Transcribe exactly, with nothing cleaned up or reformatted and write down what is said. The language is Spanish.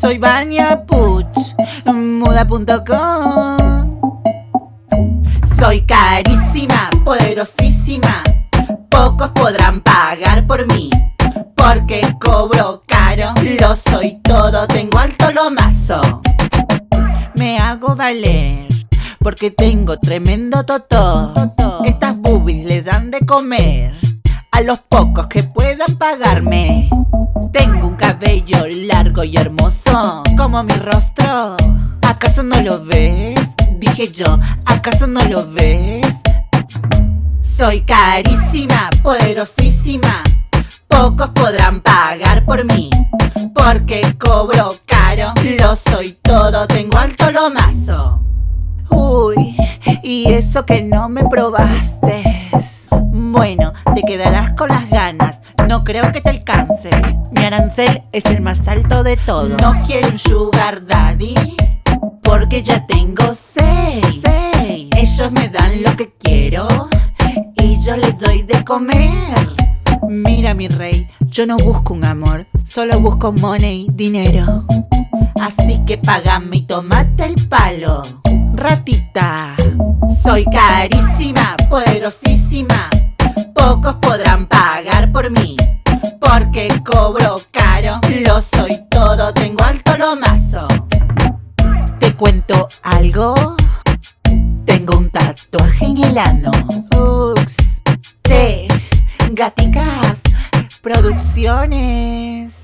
Soy Vania Puch, muda punto com. Soy carísima, poderosísima. Pocos podrán pagar por mí, porque cobro caro. Lo soy todo, tengo alto lomazo. Me hago valer, porque tengo tremendo totó. Estas boobies le dan de comer a los pocos que puedan pagarme. Tengo un cabello largo y hermoso, como mi rostro. ¿Acaso no lo ves? Dije yo, ¿acaso no lo ves? Soy carísima, poderosísima. Pocos podrán pagar por mí, porque cobro caro. Lo soy todo, tengo alto lomazo. Uy, y eso que no me probaste. Bueno, te quedarás con las ganas, no creo que te alcance. Mi arancel es el más alto de todos. No quiero un sugar daddy, porque ya tengo seis. seis. Ellos me dan lo que quiero y yo les doy de comer. Mira mi rey, yo no busco un amor, solo busco money, dinero. Así que págame y tomate el palo, ratita. Soy carísima, poderosísima. Pocos podrán pagar por mí, porque cobro caro. Lo soy todo, tengo alto lomazo. ¿Te cuento algo? Tengo un tatuaje en el ano. Ups. De Gaticas Producciones.